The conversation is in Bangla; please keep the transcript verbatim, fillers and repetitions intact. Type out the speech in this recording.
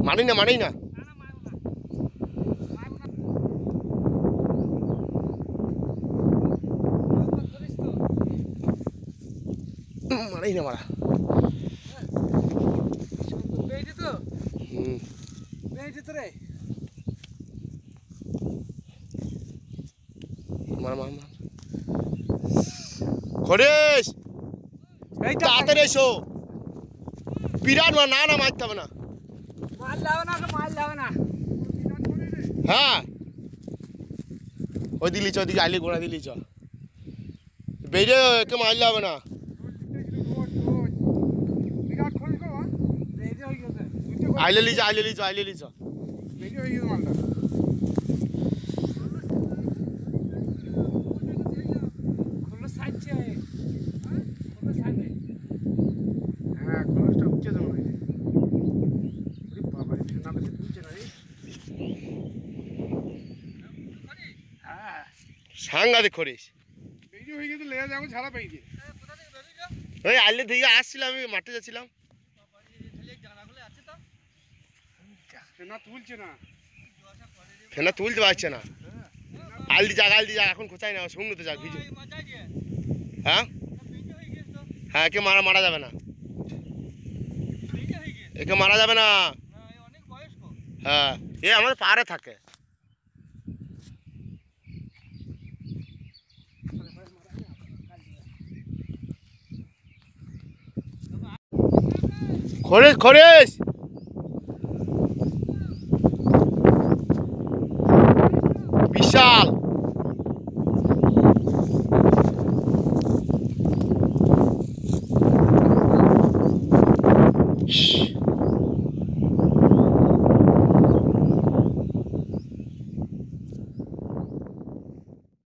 মারি না মারি না মারাই না মারা হুম মারা মারা মারা খরেশ তাড়াতাড়ি এসো বিরাট মার না না মারতে হবে না হ্যাঁ ওই দিলি চ ওদিকে আইলে গোড়া দিলি চ বেরিয়ে একে মারলে হবে না আইলে লিচ আইলে লিচ আইলে লিচ সাংঘাতিক খরিস ওই আইলে থেকে আসছিলাম আমি মাঠে যাচ্ছিলাম ফেনা তুলতে পারছে না আলদি যাক আলদি যাক এখন কোথায় না শুকনোতে যাক ভিজে হ্যাঁ হ্যাঁ একে মারা মারা যাবে না একে মারা যাবে না হ্যাঁ এ আমাদের পাহাড়ে থাকে খরেশ খরেশ বিশাল